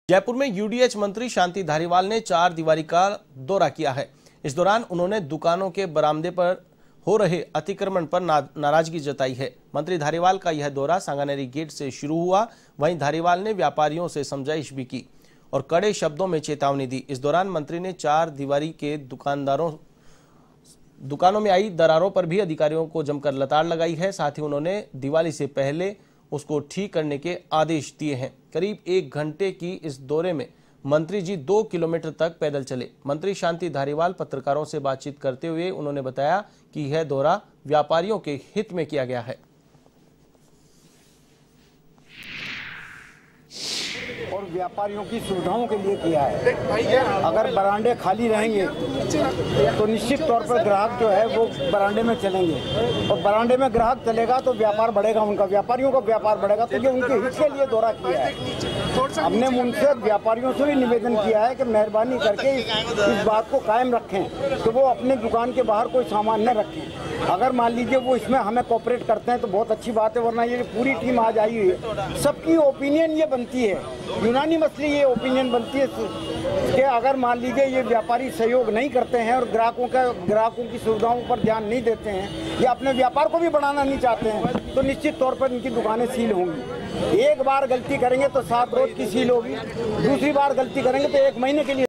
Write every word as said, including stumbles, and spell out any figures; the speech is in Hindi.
जयपुर में यूडीएच मंत्री शांति धारीवाल ने चार दीवारी का दौरा किया है। इस दौरान उन्होंने दुकानों के बरामदे पर हो रहे अतिक्रमण पर ना, नाराजगी जताई है। मंत्री धारीवाल का यह दौरा सांगानेरी गेट से शुरू हुआ। वहीं धारीवाल ने व्यापारियों से समझाइश भी की और कड़े शब्दों में चेतावनी दी। इस दौरान मंत्री ने चार दीवारी के दुकानदारों दुकानों में आई दरारों पर भी अधिकारियों को जमकर लताड़ लगाई है। साथ ही उन्होंने दिवाली से पहले उसको ठीक करने के आदेश दिए हैं। करीब एक घंटे की इस दौरे में मंत्री जी दो किलोमीटर तक पैदल चले। मंत्री शांति धारीवाल पत्रकारों से बातचीत करते हुए उन्होंने बताया कि यह दौरा व्यापारियों के हित में किया गया है और व्यापारियों की सुविधाओं के लिए किया है। अगर बरांडे खाली रहेंगे तो निश्चित तौर पर ग्राहक जो है वो बरांडे में चलेंगे और बरांडे में ग्राहक चलेगा तो व्यापार बढ़ेगा, उनका व्यापारियों का व्यापार बढ़ेगा। तो ये उनके हित के लिए दौरा किया है। हमने उनसे व्यापारियों से भी निवेदन किया है कि मेहरबानी करके इस बात को कायम रखें कि वो अपने दुकान के बाहर कोई सामान न रखें। अगर मान लीजिए वो इसमें हमें कोऑपरेट करते हैं तो बहुत अच्छी बात है, वरना ये पूरी टीम आज आई हुई है। सबकी ओपिनियन ये बनती है, यूनानी मसली ये ओपिनियन बनती है कि अगर मान लीजिए ये व्यापारी सहयोग नहीं करते हैं और ग्राहकों का ग्राहकों की सुविधाओं पर ध्यान नहीं देते हैं या अपने व्यापार को भी बढ़ाना नहीं चाहते हैं तो निश्चित तौर पर इनकी दुकानें सील होंगी। एक बार गलती करेंगे तो सात रोज की सील होगी, दूसरी बार गलती करेंगे तो एक महीने के लिए